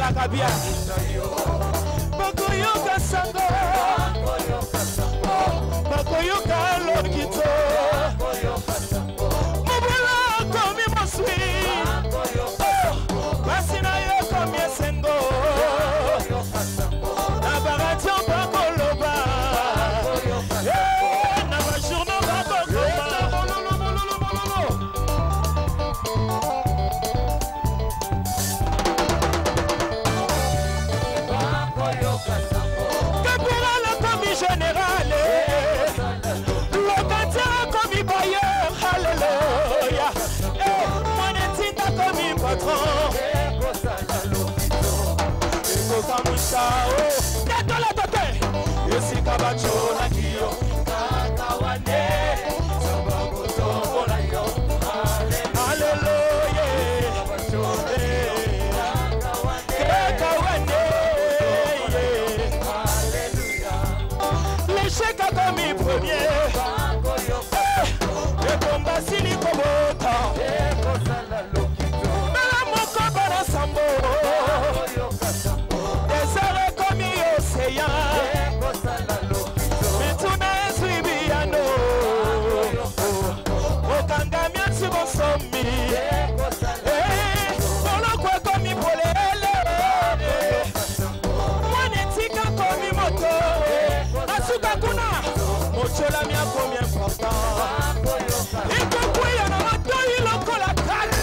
ezalaka bien bakoyoka sango bakoyoka lokito mobula komi moswi basi na yo komi esengo na baradio bakoloba na bajournal bakoloba caporal komi général locataire komi bailleur alléluia monetinda komi patron ekokamusao tetola tote esika bacholaki yo kakawane sabakotombola yo alléluia kakawane l'échec a commis premier ekomba sili kobota mela moko bana sambo desere komi océan mituna eswibiano okangami ati bosomi bolokwe komi polele mwanetika komi moto asuka kuna mochola mia komi important ikokuya na matoi lokola kale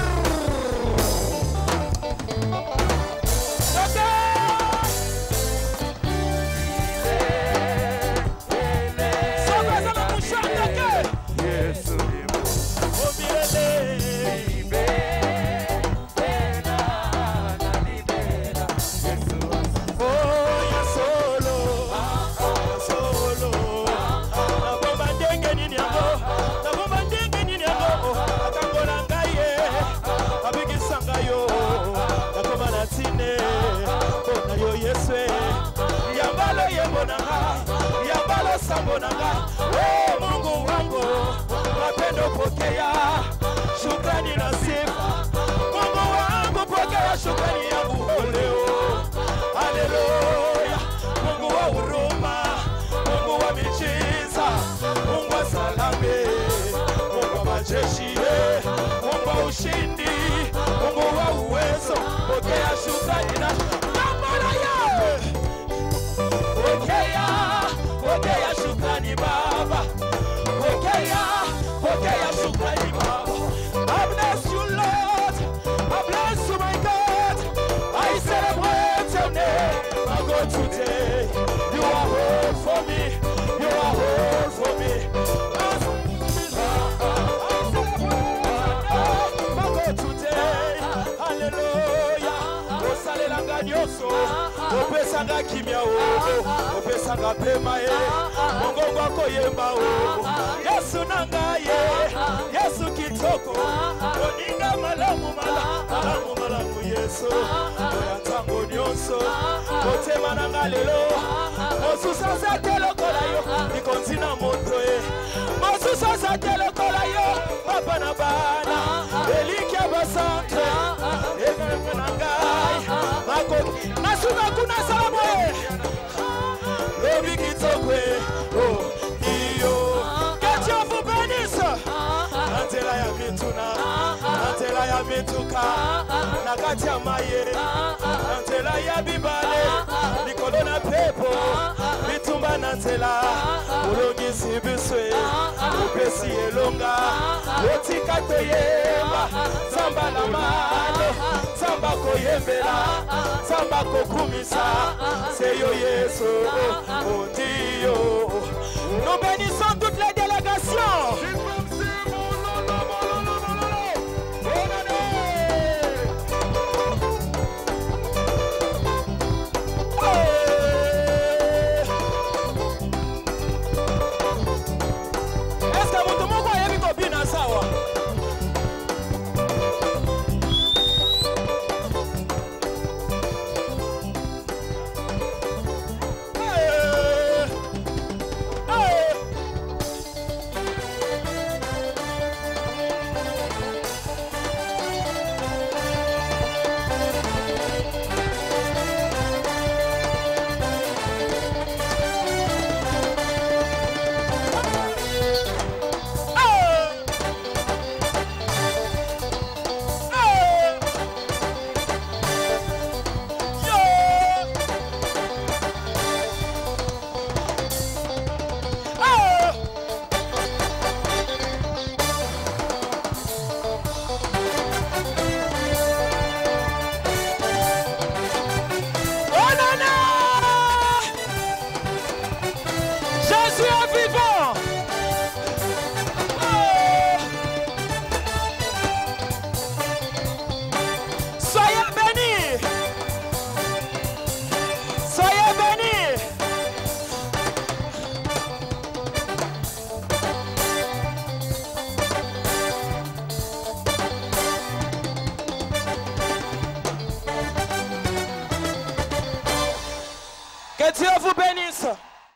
Sambonanga, oh Mungu wangu, mapendo pokea, shukrani na sifa. Mungu wangu pokea shukrani yangu leo. Haleluya. Mungu wa huruma, Mungu wa miujiza, Mungu wa salame, Mungu wa majeshi, Mungu wa ushindi, Mungu wa uwezo, pokea shukrani na mamala ya. Pokea shukrani Baba, pokea shukrani Baba. I bless you Lord, I bless you my God. I celebrate your name, my God today. You are all for me, you are all for me. I celebrate my God today. Hallelujah. Osalelanga nyoso, opesanga kimya o, opesanga pema e, mongongo ako yemba o. Yesu nangaye, Yesu kitoko, oninga malamu Yesu. Oyantango nyonso, otema nanga lelo, mosusa sa telokola yo, nikonzina moto e. Mosusa sa telokola yo, papa na bana, elikia basantre, efe nangaye, makoki, nasuka kuna sabwe. Lobi kitokwe, oh, iyo. Que Dieu vous bénisse. Antela ya mituna, antela ya mituka, nakati ya maye, antela ya bibale, nikolo na pepo, mitumba na antela, ulongisi biswe, upesi elonga, otika toyemba, samba na mano, samba koyembela, samba kokumisa, seyo Yesu, oh Dieu. Nous bénissons toutes les délégations. Est-ce que vous avez vu copine à ça? Que Dieu vous bénisse.